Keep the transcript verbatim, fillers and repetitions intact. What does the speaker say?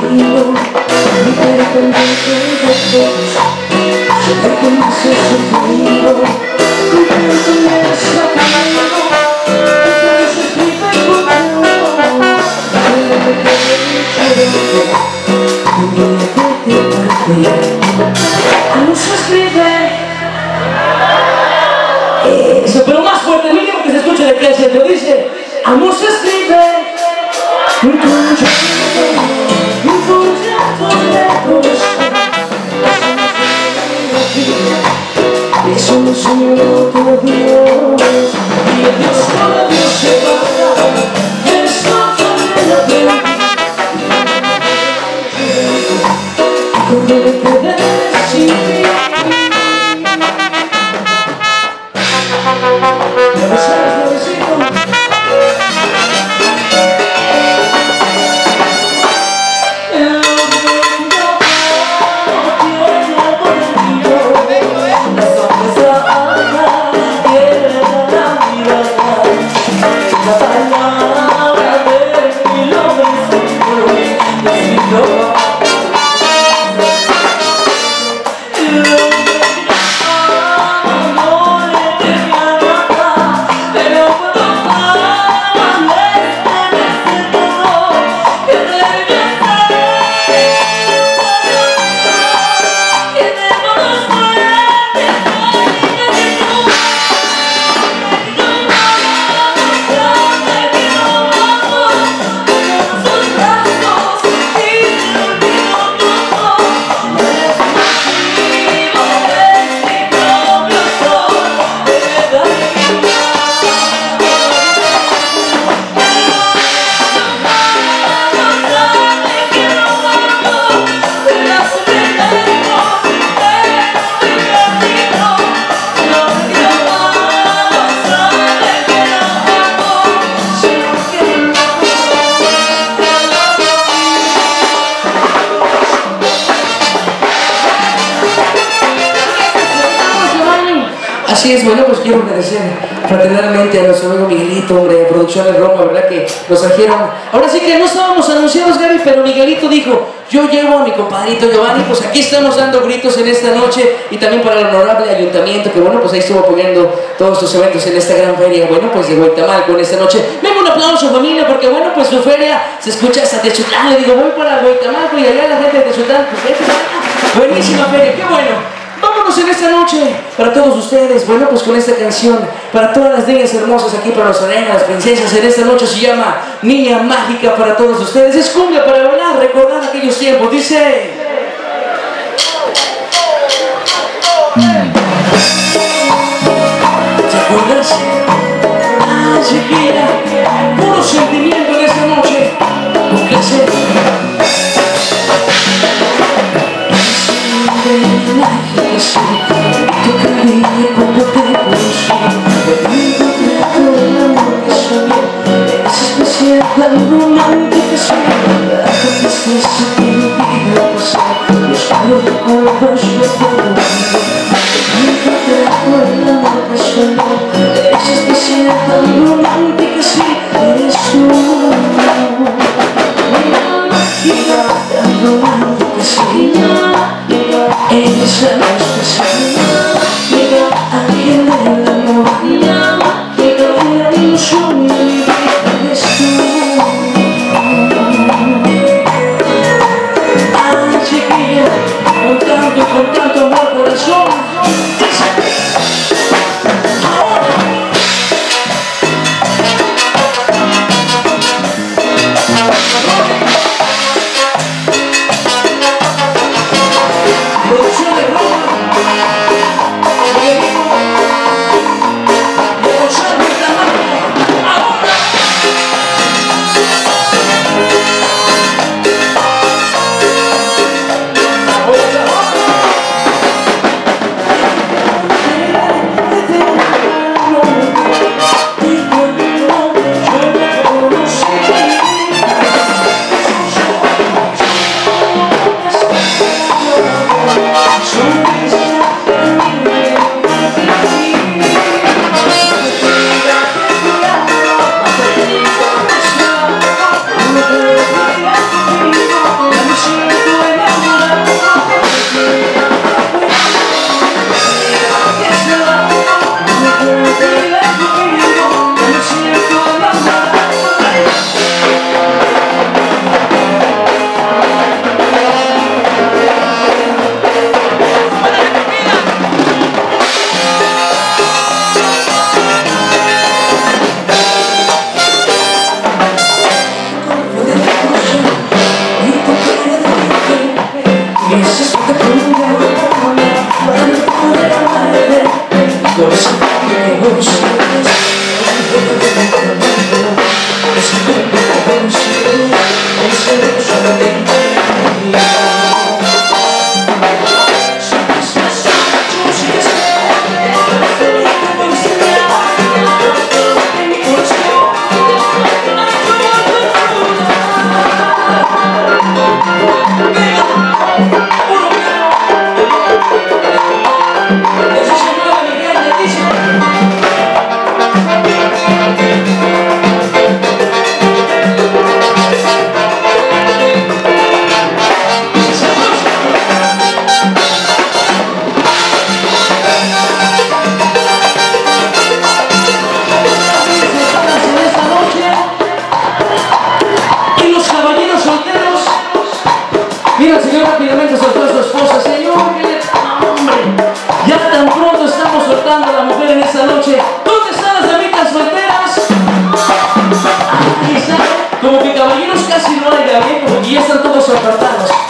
sufrido, mi cuerpo en defectos, yo te conocí sufrido, con tanto miedo sacando, entonces mi pecado, pero me quedé llorando, un día que te partí, no se escribe. Eso, pero más fuerte, mínimo que se escuche de qué hace, lo dice, amor se escribe, un proyecto, un proyecto lejos, eso no es un otro Dios, y el Dios para Dios se va, esto también lo veo, cuando me quedé sin ti. Así es, bueno, pues quiero agradecer fraternalmente a nuestro amigo Miguelito, hombre, de Producciones Roma, ¿verdad? Que nos trajeron. Ahora sí que no estábamos anunciados, Gaby, pero Miguelito dijo, yo llevo a mi compadrito Giovanni, pues aquí estamos dando gritos en esta noche, y también para el honorable ayuntamiento, que bueno, pues ahí estuvo apoyando todos estos eventos en esta gran feria, bueno, pues de Huaytamalco en esta noche. Venga, un aplauso, familia, porque bueno, pues su feria se escucha hasta Techutlán. Le digo, voy para Huaytamalco y allá la gente de Techutlán, pues vete para acá. Buenísima feria, qué bueno. Vámonos en esta noche para todos ustedes, bueno, pues con esta canción para todas las niñas hermosas aquí, para nuestra reina, las princesas. En esta noche se llama Niña Mágica para todos ustedes. Es cumbia para bailar, recordar aquellos tiempos. Dice... ¿Te acuerdas? Ah, Shakira, puro sentimiento en esta noche. Un placer. Tu cariño cuando te conocí, me encontré todo el amor que soñé, es especial, tan romántica soy, la tristeza que mi vida pasó. y ya están todos apartados.